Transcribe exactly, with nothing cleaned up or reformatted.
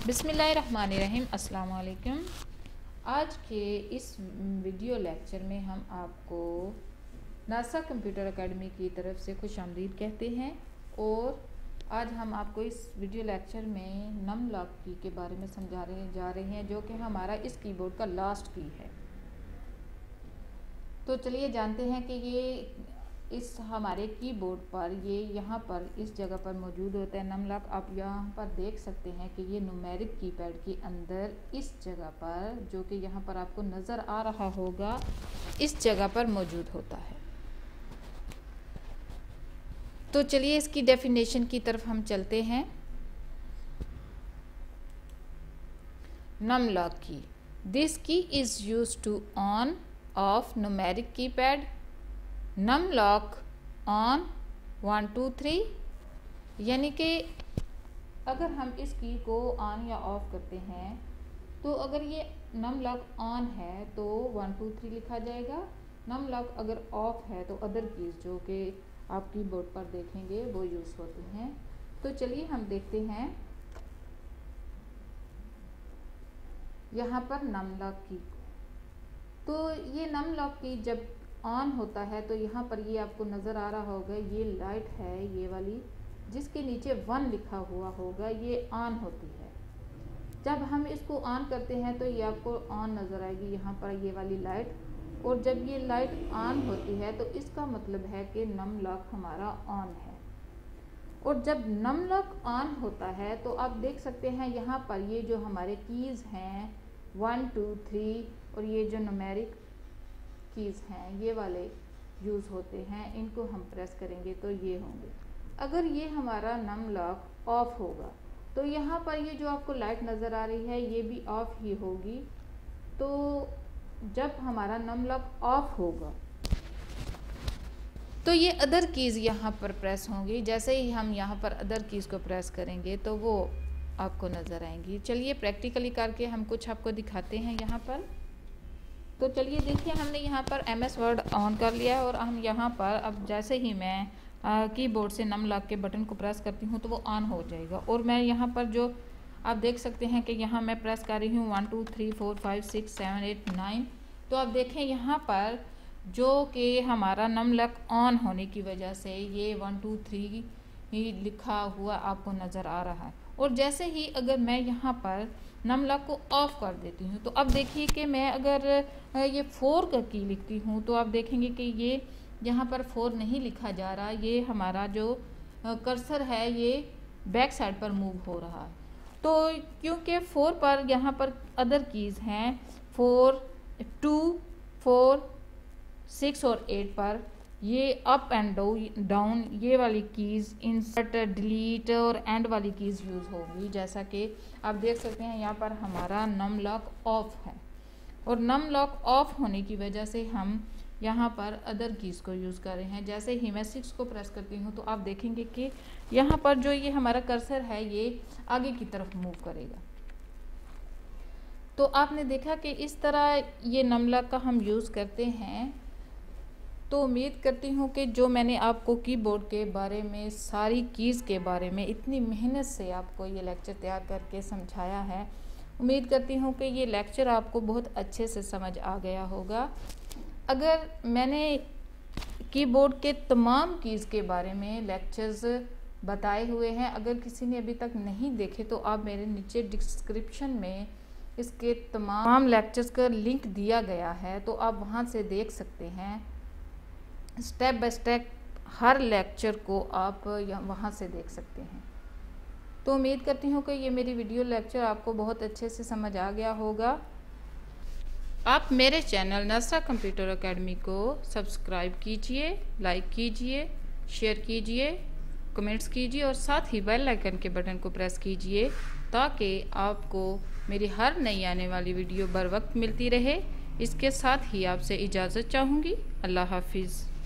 बिस्मिल्लाहिर्रहमानिर्रहीम, अस्सलाम वालेकुम। आज के इस वीडियो लेक्चर में हम आपको नासा कंप्यूटर एकेडमी की तरफ से खुशामदीद कहते हैं और आज हम आपको इस वीडियो लेक्चर में नम लॉक की के बारे में समझा रहे जा रहे हैं, जो कि हमारा इस कीबोर्ड का लास्ट की है। तो चलिए जानते हैं कि ये इस हमारे कीबोर्ड पर ये यहाँ पर इस जगह पर मौजूद होता है नम लॉक। आप यहाँ पर देख सकते हैं कि ये न्यूमेरिक कीपैड के अंदर इस जगह पर, जो कि यहाँ पर आपको नज़र आ रहा होगा, इस जगह पर मौजूद होता है। तो चलिए इसकी डेफिनेशन की तरफ हम चलते हैं। नम लॉक की, this key is used to on off numeric keypad. Num lock on one two three, यानी कि अगर हम इस की को ऑन या ऑफ करते हैं तो अगर ये नम लॉक ऑन है तो वन टू थ्री लिखा जाएगा। नम लॉक अगर ऑफ है तो अदर कीज जो कि आप कीबोर्ड पर देखेंगे वो यूज़ होती हैं। तो चलिए हम देखते हैं यहाँ पर नम लॉक की। तो ये नम लॉक की जब ऑन होता है तो यहाँ पर ये आपको नज़र आ रहा होगा, ये लाइट है ये वाली जिसके नीचे वन लिखा हुआ होगा, ये ऑन होती है। जब हम इसको ऑन करते हैं तो ये आपको ऑन नज़र आएगी यहाँ पर ये वाली लाइट, और जब ये लाइट ऑन होती है तो इसका मतलब है कि नम लॉक हमारा ऑन है। और जब नम लॉक ऑन होता है तो आप देख सकते हैं यहाँ पर ये जो हमारे कीज़ हैं वन टू थ्री और ये जो न्यूमेरिक कीज़ हैं ये वाले यूज़ होते हैं, इनको हम प्रेस करेंगे तो ये होंगे। अगर ये हमारा नम लॉक ऑफ होगा तो यहाँ पर ये जो आपको लाइट नज़र आ रही है ये भी ऑफ ही होगी। तो जब हमारा नम लॉक ऑफ होगा तो ये अदर कीज़ यहाँ पर प्रेस होंगी। जैसे ही हम यहाँ पर अदर कीज़ को प्रेस करेंगे तो वो आपको नज़र आएंगी। चलिए प्रैक्टिकली करके हम कुछ आपको दिखाते हैं यहाँ पर। तो चलिए देखिए, हमने यहाँ पर एम एस वर्ड ऑन कर लिया है और हम यहाँ पर अब जैसे ही मैं कीबोर्ड से नम लॉक के बटन को प्रेस करती हूँ तो वो ऑन हो जाएगा। और मैं यहाँ पर जो आप देख सकते हैं कि यहाँ मैं प्रेस कर रही हूँ one two three four five six seven eight nine. तो आप देखें यहाँ पर जो कि हमारा नम लॉक ऑन होने की वजह से ये वन टू थ्री ही लिखा हुआ आपको नज़र आ रहा है। और जैसे ही अगर मैं यहाँ पर नम लॉक को ऑफ कर देती हूँ तो अब देखिए कि मैं अगर ये फोर का की लिखती हूँ तो आप देखेंगे कि ये यहाँ पर फोर नहीं लिखा जा रहा, ये हमारा जो कर्सर है ये बैक साइड पर मूव हो रहा है। तो क्योंकि फोर पर यहाँ पर अदर कीज़ हैं फोर टू फोर सिक्स और एट पर ये अप एंड डाउन ये वाली कीज़, इंसर्ट, डिलीट और एंड वाली कीज़ यूज़ होगी। जैसा कि आप देख सकते हैं यहाँ पर हमारा नम लॉक ऑफ है और नम लॉक ऑफ होने की वजह से हम यहाँ पर अदर कीज़ को यूज़ कर रहे हैं। जैसे ही मैं सिक्स को प्रेस करती हूँ तो आप देखेंगे कि यहाँ पर जो ये हमारा कर्सर है ये आगे की तरफ मूव करेगा। तो आपने देखा कि इस तरह ये नम लॉक का हम यूज़ करते हैं। तो उम्मीद करती हूँ कि जो मैंने आपको कीबोर्ड के बारे में, सारी कीज़ के बारे में इतनी मेहनत से आपको ये लेक्चर तैयार करके समझाया है, उम्मीद करती हूँ कि ये लेक्चर आपको बहुत अच्छे से समझ आ गया होगा। अगर मैंने कीबोर्ड के तमाम कीज़ के बारे में लेक्चर्स बताए हुए हैं, अगर किसी ने अभी तक नहीं देखे तो आप मेरे नीचे डिस्क्रिप्शन में इसके तमाम लेक्चर्स का लिंक दिया गया है, तो आप वहाँ से देख सकते हैं। स्टेप बाय स्टेप हर लेक्चर को आप वहाँ से देख सकते हैं। तो उम्मीद करती हूँ कि ये मेरी वीडियो लेक्चर आपको बहुत अच्छे से समझ आ गया होगा। आप मेरे चैनल नासा कंप्यूटर एकेडमी को सब्सक्राइब कीजिए, लाइक कीजिए, शेयर कीजिए, कमेंट्स कीजिए और साथ ही बेल आइकन के बटन को प्रेस कीजिए ताकि आपको मेरी हर नई आने वाली वीडियो बर वक्त मिलती रहे। इसके साथ ही आपसे इजाज़त चाहूँगी। अल्लाह हाफिज़।